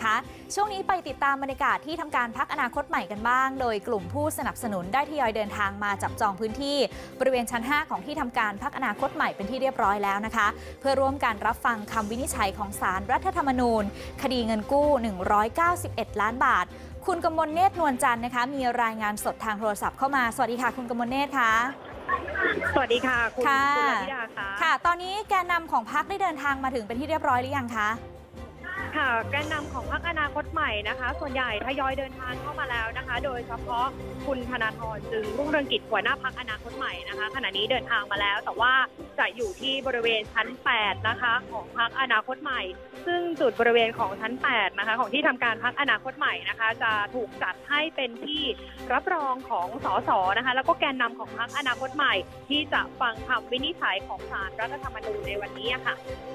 นะคะช่วงนี้ไปติดตามบรรยากาศที่ทำการพรรคอนาคตใหม่กันบ้างโดยกลุ่มผู้สนับสนุนได้ทยอยเดินทางมาจับจองพื้นที่บริเวณชั้น 5 ของที่ทำการพรรคอนาคตใหม่เป็นที่เรียบร้อยแล้วนะคะเพื่อร่วมการรับฟังคำวินิจฉัยของศาลรัฐธรรมนูญคดีเงินกู้191ล้านบาทคุณกมลเนตรนวลจันทร์นะคะมีรายงานสดทางโทรศัพท์เข้ามาสวัสดีค่ะคุณกมลเนตรค่ะสวัสดีค่ะคุณลธิดาค่ะตอนนี้แกนนำของพรรคได้เดินทางมาถึงเป็นที่เรียบร้อยหรือยังคะค่ะแกนนำของพรรคอนาคตใหม่นะคะส่วนใหญ่ทยอยเดินทางเข้ามาแล้วนะคะโดยเฉพาะคุณธนาธรจึงรุ่งเรืองกิจหัวหน้าพรรคอนาคตใหม่นะคะขณะนี้เดินทางมาแล้วแต่ว่าจะอยู่ที่บริเวณชั้น 8 นะคะของพรรคอนาคตใหม่ซึ่งจุดบริเวณของชั้น 8 นะคะของที่ทำการพรรคอนาคตใหม่นะคะจะถูกจัดให้เป็นที่รับรองของสสนะคะแล้วก็แกนนำของพรรคอนาคตใหม่ที่จะฟังคำวินิจฉัยของศาลรัฐธรรมนูญในวันนี้ค่ะ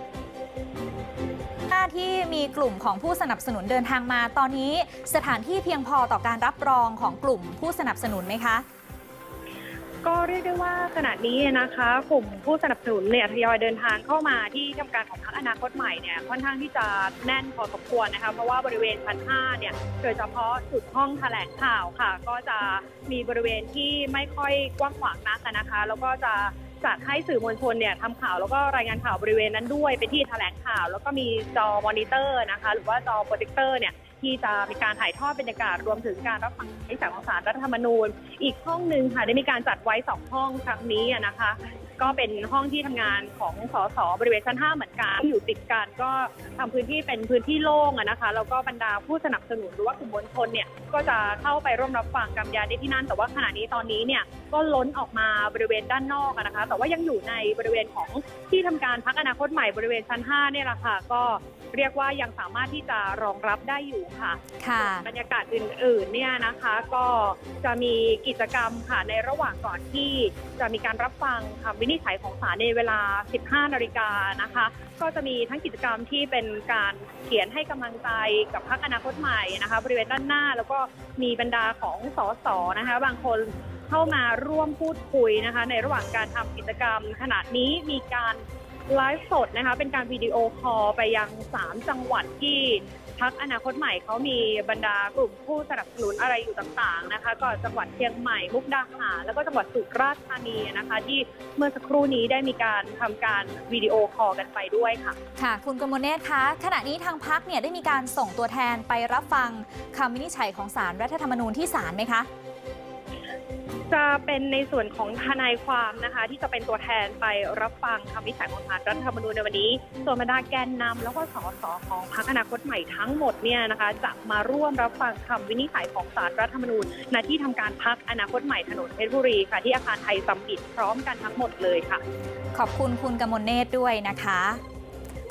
ที่มีกลุ่มของผู้สนับสนุนเดินทางมาตอนนี้สถานที่เพียงพอต่อการรับรองของกลุ่มผู้สนับสนุนไหมคะก็เรียกได้ว่าขณะนี้นะคะกลุ่มผู้สนับสนุนเนี่ยทยอยเดินทางเข้ามาที่ทำการของพรรคอนาคตใหม่เนี่ยค่อนข้างที่จะแน่นพอสมควรนะคะเพราะว่าบริเวณชั้น 5เนี่ยโดยเฉพาะจุดห้องแถลงข่าวค่ะก็จะมีบริเวณที่ไม่ค่อยกว้างขวางนักนะคะแล้วก็จะจัดให้สื่อมวลชนเนี่ยทำข่าวแล้วก็รายงานข่าวบริเวณนั้นด้วยเป็นที่แถลงข่าวแล้วก็มีจอมอนิเตอร์นะคะหรือว่าจอโปรเจคเตอร์เนี่ยที่จะมีการถ่ายทอดบรรยากาศรวมถึงการรับฟังคำวินิจฉัยของศาลรัฐธรรมนูญอีกห้องหนึ่งค่ะได้มีการจัดไว้2ห้องครั้งนี้นะคะก็เป็นห้องที่ทำงานของสสบริเวณชั้น 5เหมือนกันอยู่ติดกันก็ทำพื้นที่เป็นพื้นที่โล่งนะคะแล้วก็บรรดาผู้สนับสนุนหรือว่ากลุ่มมวลชนเนี่ยก็จะเข้าไปร่วมรับฟังกำยานได้ที่นั่นแต่ว่าขณะนี้ตอนนี้เนี่ยก็ล้นออกมาบริเวณด้านนอกนะคะแต่ว่ายังอยู่ในบริเวณของที่ทำการพรรคอนาคตใหม่บริเวณชั้น 5เนี่ยแหละค่ะก็เรียกว่ายังสามารถที่จะรองรับได้อยู่ค่ะบรรยากาศอื่นๆเนี่ยนะคะก็จะมีกิจกรรมค่ะในระหว่างก่อนที่จะมีการรับฟังคำวินิจฉัยของศาลในเวลา 15 นาฬิกานะคะก็จะมีทั้งกิจกรรมที่เป็นการเขียนให้กำลังใจกับพรรคอนาคตใหม่นะคะบริเวณด้านหน้าแล้วก็มีบรรดาของสสนะคะบางคนเข้ามาร่วมพูดคุยนะคะในระหว่างการทำกิจกรรมขณะนี้มีการไลฟ์สดนะคะเป็นการวิดีโอคอลไปยัง3จังหวัดที่พรรคอนาคตใหม่เขามีบรรดากลุ่มผู้สนับสนุนอะไรอยู่ต่างๆนะคะก็จังหวัดเชียงใหม่มุกดาหารแล้วก็จังหวัดสุราษฎร์ธานีนะคะที่เมื่อสักครู่นี้ได้มีการทำการวิดีโอคอลกันไปด้วยค่ะค่ะคุณกมลเนตรคะขณะนี้ทางพรรคเนี่ยได้มีการส่งตัวแทนไปรับฟังคำวินิจฉัยของศาลรัฐธรรมนูญที่ศาลไหมคะจะเป็นในส่วนของทนายความนะคะที่จะเป็นตัวแทนไปรับฟังคำวินิจฉัยของศาลรัฐธรรมนูญในวันนี้ส่วนบรรดาแกนนำแล้วก็สสของพรรคอนาคตใหม่ทั้งหมดเนี่ยนะคะจะมาร่วมรับฟังคำวินิจฉัยของศาลรัฐธรรมนูญณที่ทำการพรรคอนาคตใหม่ถนนเพชรบุรีค่ะที่อาคารไทยซัมมิตพร้อมกันทั้งหมดเลยค่ะขอบคุณคุณกมลเนตรด้วยนะคะ